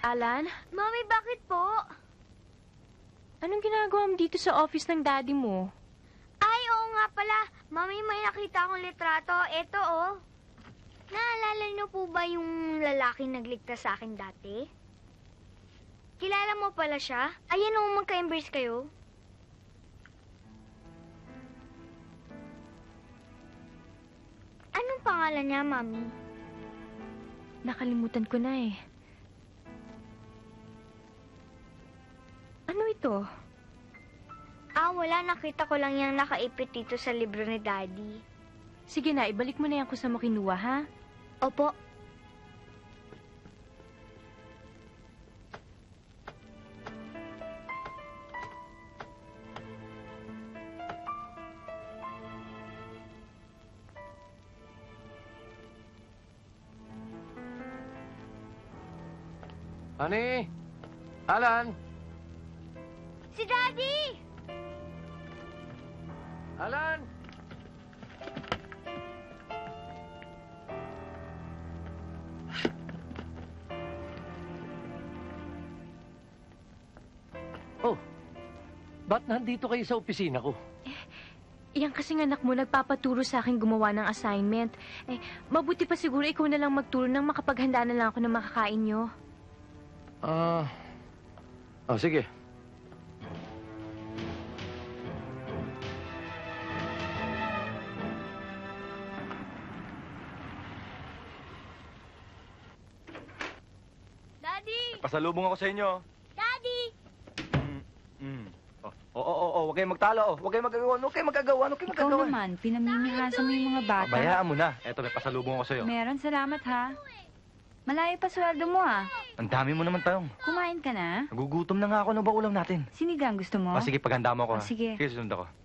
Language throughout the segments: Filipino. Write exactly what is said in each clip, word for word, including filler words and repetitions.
Alan? Mami, bakit po? Anong ginagawa mo dito sa office ng daddy mo? Ay, oo nga pala. Mami, may nakita akong litrato. Eto, oh. Naalala niyo po ba yung lalaking nagligtas sa akin dati? Kilala mo pala siya? Ayan, oh, magka-embrace kayo. Anong pangalan niya, Mami? Nakalimutan ko na eh. Ano ito? Ah, wala. Nakita ko lang yung nakaipit dito sa libro ni Daddy. Sige na, ibalik mo na yan kung saan mo kinuha, ha? Opo. Honey? Alan? Si Daddy! Alan? Oh, ba't nandito kayo sa opisina ko? Eh, yan kasing anak mo nagpapaturo sa akin gumawa ng assignment. Eh, mabuti pa siguro ikaw na lang magturo nang makapaghanda na lang ako ng makakain nyo. Ah, uh, oh, sige. Daddy! Pasalubong ako sa inyo. Daddy! Mm, mm. Oh, oo, oo, oo, huwag kayong magtalo. Oh. Huwag kayong magagawa. Huwag kayong magagawa. Huwag kayong Ikaw magagawa. naman, pinamimihasa mo yung mga bata. Bayaan mo na. Eto, may pasalubong ako sa'yo. Meron, salamat ha. Malayo pa sweldo mo ah. Ang dami mo naman tayong. Kumain ka na? Nagugutom na nga ako. Ano ba ulam natin? Sinigang gusto mo? Oh, sige, paghanda mo ako. Oh, ha? sige. Sige, susunod ako.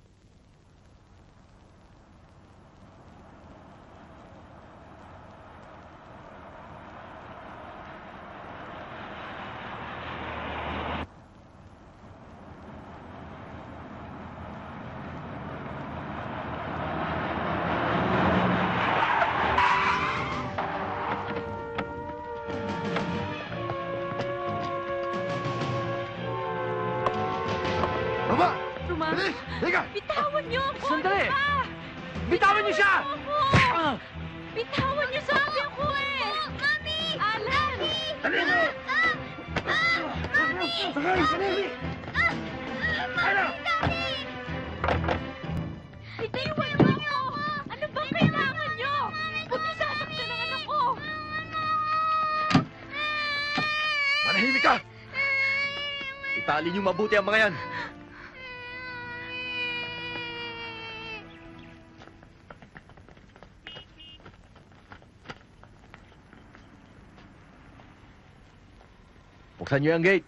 Baba! Ruma, Bilis! Higa! bitawan niyo ako! Sandali! Ano ba? Bitawan niyo siya! Ako! Ah! Bitawan niyo sabi ako eh! Mami! Alan! Dali mo! Mami! Sakay! Sanili! Ano? Itiwan niyo ako! Ano bang kailangan niyo? Huwag niyo sasaktan ang anak ko! Manahimik ka! Itali niyo mabuti ang mga yan. Buksan niyo ang gate.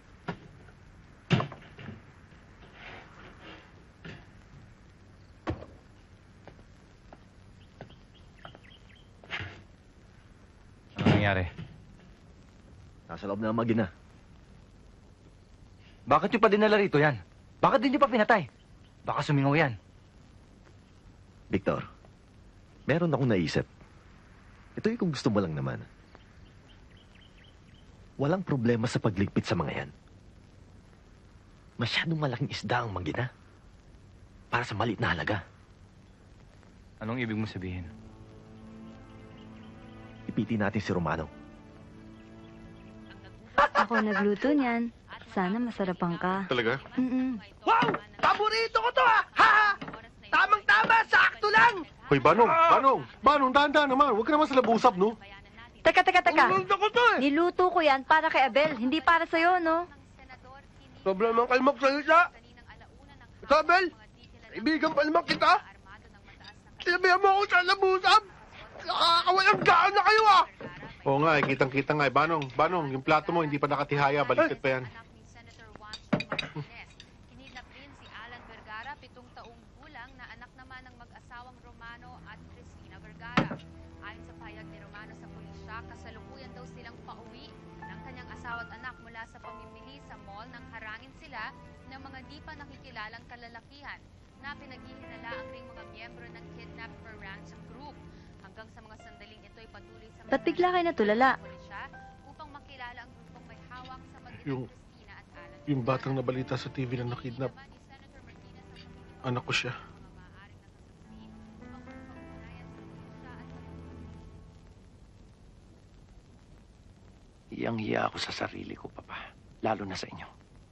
Ano nangyari? Nasa loob na ang mag-ina. Bakit niyo pa dinala rito yan? Bakit din niyo pa pinatay? Baka sumingaw yan. Victor, meron akong naisip. Ito yung kung gusto mo lang naman. Walang problema sa pagligpit sa mga yan. Masyadong malaking isda ang manggina para sa maliit na halaga. Anong ibig mo sabihin? Ipitin natin si Romano. Ako nagluto niyan. Sana masarapan ka. Talaga? Mm-mm. Wow! Paborito ko to ha! Ha! Tamang-tama! Sakto lang! Hoy, Banong! Banong! Banong, dahan-dahan naman. Huwag ka naman sa labusap, no? Teka, teka, teka. Ulunta ko to eh! Niluto ko yan para kay Abel, hindi para sa'yo, no? Sobrang naman kayo magsalita! Isabel! Kaibigan pa naman kita! Sinabihan mo ako sa labusap! Nakakawalang gaan na kayo ah! Oo nga, eh, kitang-kita nga eh. Banong, Banong, yung plato mo hindi pa nakatihaya. Baliktad pa yan. Kinidnap rin si Alan Vergara, pitong taong gulang na anak naman ng mag-asawang Romano at Cristina Vergara. Ayon sa pahayag ni Romano sa pulisya, kasalukuyan daw silang pauwi ng kanyang asawa at anak mula sa pamimili sa mall nang harangin sila ng mga di pa nakikilalang kalalakihan na pinaghihinala ang ring mga miyembro ng Kidnap for Ransom Group. Hanggang sa mga sandaling ito ay patuloy sa Ba't bigla kayo natulala? pulisya upang makilala ang grupong may hawak Yung, yung batang nabalita sa T V na nakidnap, anak ko siya. Hiyang-hiya ako sa sarili ko, Papa. Lalo na sa inyo.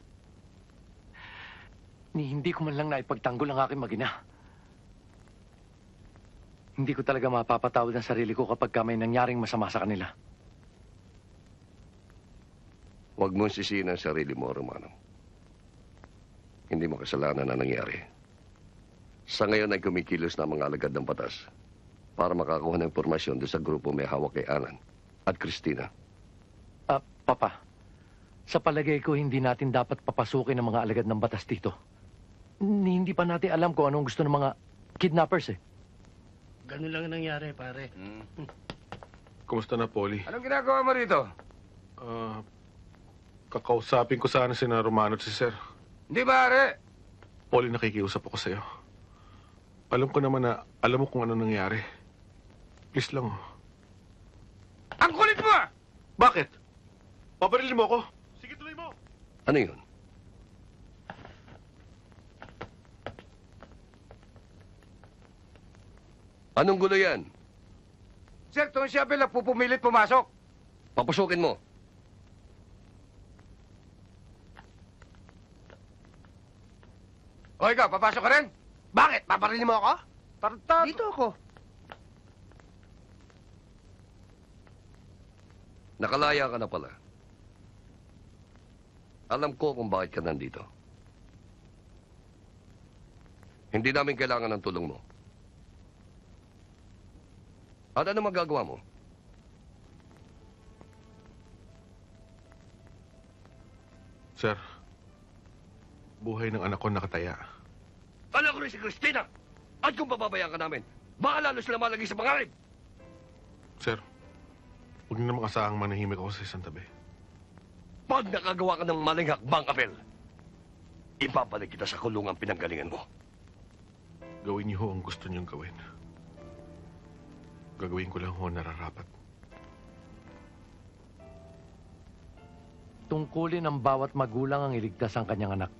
Ni hindi ko man lang naipagtanggol ang aking magina. Hindi ko talaga mapapatawad ang sarili ko kapag ka may nangyaring masama sa kanila. Huwag mong sisihin ang sarili mo, Romano. Hindi mo kasalanan na nangyari. Sa ngayon ay kumikilos na ang mga alagad ng batas para makakuha ng impormasyon doon sa grupo may hawak kay Alan at Christina. Ah, Papa. Sa palagay ko, hindi natin dapat papasukin ang mga alagad ng batas dito. Ni- Hindi pa natin alam kung anong gusto ng mga kidnappers eh. Ganun lang ang nangyari, pare. Kumusta na, Polly? Anong ginagawa mo rito? Ah, kakausapin ko sana si na Romano at si Sir. Hindi, pare. Polly, nakikiusap ako sa'yo. Alam ko naman na alam mo kung ano nangyari. Please lang, oh. Ang kulit mo ah! Bakit? Pabarilin mo ako? Sige, tuloy mo. Ano yun? Anong gulo yan? Sir, Don Siabel na pupumilit pumasok. Papasukin mo. O ikaw, papasok ka rin? Bakit? Paparilin mo ako? Tartado. Dito ako. Nakalaya ka na pala. Alam ko kung bakit ka nandito. Hindi namin kailangan ng tulong mo. At ano magagawa mo? Sir, buhay ng anak ko nakataya. Alam ko rin si Christina! At kung pababayaan ka namin, baka lalo sila malagay sa pangarib! Sir, huwag niyo namang asahang manahimik ako sa isang tabi. Pag nakagawa ka ng maling hakbang, Abel, ibabalik kita sa kulungang pinanggalingan mo. Gawin niyo ho ang gusto niyong gawin. Gagawin ko lang ho ang nararapat. Tungkulin ng bawat magulang ang iligtas ang kanyang anak.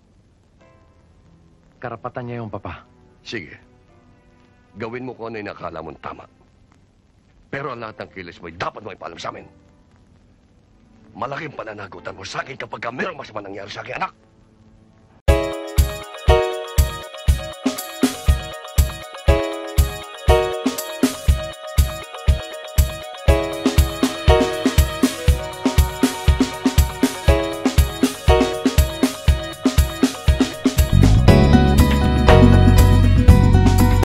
Karapatan niya yung Papa. Sige. Gawin mo kung ano yung nakala mong tama. Pero ang lahat ng kilos mo'y dapat mo ipaalam sa amin. Malaking pananagutan mo sa akin kapag ka mayroong masama nangyari sa aking anak.